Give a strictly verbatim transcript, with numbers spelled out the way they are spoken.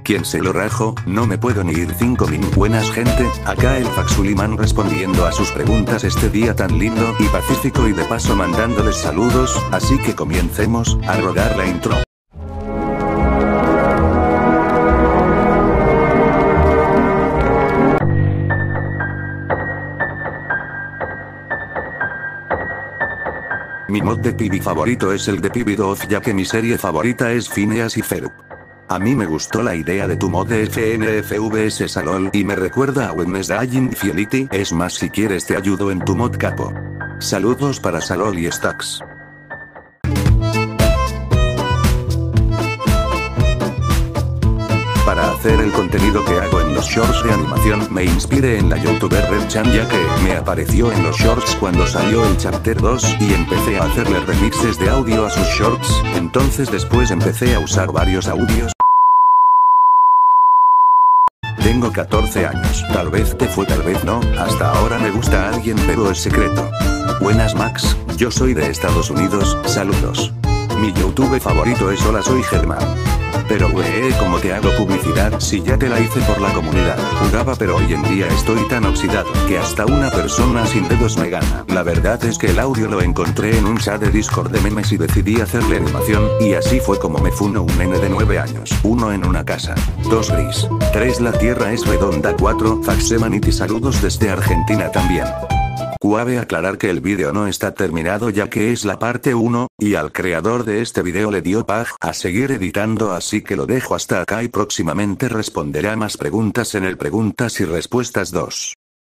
¿Quién se lo rajo? No me puedo ni ir cinco minutos. Buenas gente, acá el Faxuliman respondiendo a sus preguntas este día tan lindo y pacífico y de paso mandándoles saludos, así que comencemos a rodar la intro. Mi mod de pibi favorito es el de Pibidof, ya que mi serie favorita es Phineas y Ferb. A mí me gustó la idea de tu mod de F N F V S Salol y me recuerda a Wednesday Infidelity. Es más, si quieres te ayudo en tu mod capo. Saludos para Salol y Stacks. Para hacer el contenido que hago en los shorts de animación me inspiré en la youtuber Redchan, ya que me apareció en los shorts cuando salió el chapter dos y empecé a hacerle remixes de audio a sus shorts. Entonces después empecé a usar varios audios. Tengo catorce años, tal vez te fue, tal vez no, hasta ahora me gusta alguien pero es secreto. Buenas Max, yo soy de Estados Unidos, saludos. Mi YouTube favorito es Hola soy Germán. Pero güey, ¿cómo te hago publicidad si ya te la hice por la comunidad? Jugaba pero hoy en día estoy tan oxidado que hasta una persona sin dedos me gana. La verdad es que el audio lo encontré en un chat de Discord de memes y decidí hacerle animación, y así fue como me funó un nene de nueve años. uno en una casa. dos gris. tres la tierra es redonda. cuatro Faxemanity saludos desde Argentina también. Cabe aclarar que el vídeo no está terminado ya que es la parte uno, y al creador de este vídeo le dio pag a seguir editando, así que lo dejo hasta acá y próximamente responderá más preguntas en el preguntas y respuestas dos.